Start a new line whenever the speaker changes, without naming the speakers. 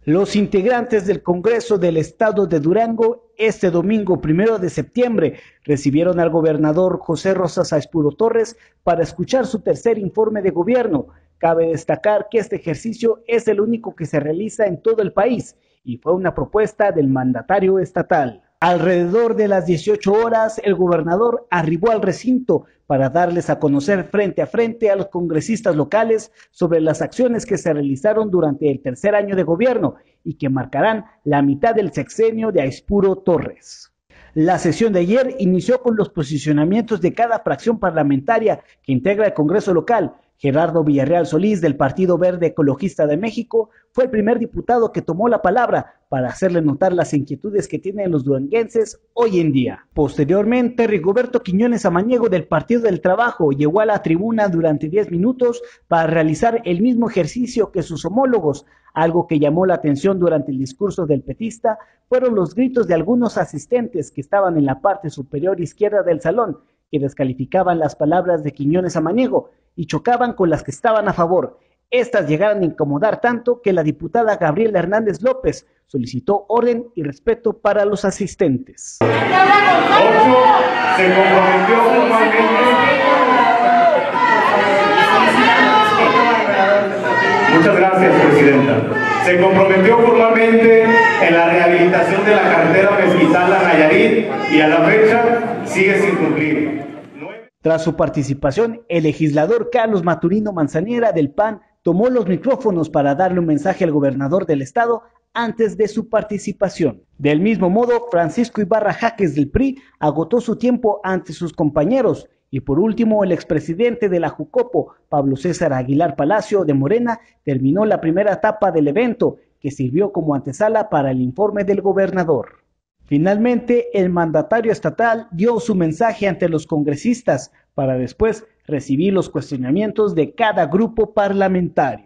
Los integrantes del Congreso del Estado de Durango, este domingo 1 de septiembre, recibieron al gobernador José Rosa Saizpuro Torres para escuchar su tercer informe de gobierno. Cabe destacar que este ejercicio es el único que se realiza en todo el país y fue una propuesta del mandatario estatal. Alrededor de las 18 horas, el gobernador arribó al recinto para darles a conocer frente a frente a los congresistas locales sobre las acciones que se realizaron durante el tercer año de gobierno y que marcarán la mitad del sexenio de Saizpuro Torres. La sesión de ayer inició con los posicionamientos de cada fracción parlamentaria que integra el Congreso local. Gerardo Villarreal Solís, del Partido Verde Ecologista de México, fue el primer diputado que tomó la palabra para hacerle notar las inquietudes que tienen los duranguenses hoy en día. Posteriormente, Rigoberto Quiñones Samaniego, del Partido del Trabajo, llegó a la tribuna durante 10 minutos para realizar el mismo ejercicio que sus homólogos. Algo que llamó la atención durante el discurso del petista fueron los gritos de algunos asistentes que estaban en la parte superior izquierda del salón, que descalificaban las palabras de Quiñones Samaniego y chocaban con las que estaban a favor. Estas llegaron a incomodar tanto que la diputada Gabriela Hernández López solicitó orden y respeto para los asistentes.
8 se comprometió formalmente. Muchas gracias, presidenta. Se comprometió formalmente en la rehabilitación de la carretera Mezquitala-Nayarit y a la fecha sigue sin cumplir.
Tras su participación, el legislador Carlos Maturino Manzanera del PAN tomó los micrófonos para darle un mensaje al gobernador del estado antes de su participación. Del mismo modo, Francisco Ibarra Jaques del PRI agotó su tiempo ante sus compañeros. Y por último, el expresidente de la Jucopo, Pablo César Aguilar Palacio de Morena, terminó la primera etapa del evento, que sirvió como antesala para el informe del gobernador. Finalmente, el mandatario estatal dio su mensaje ante los congresistas para después recibir los cuestionamientos de cada grupo parlamentario.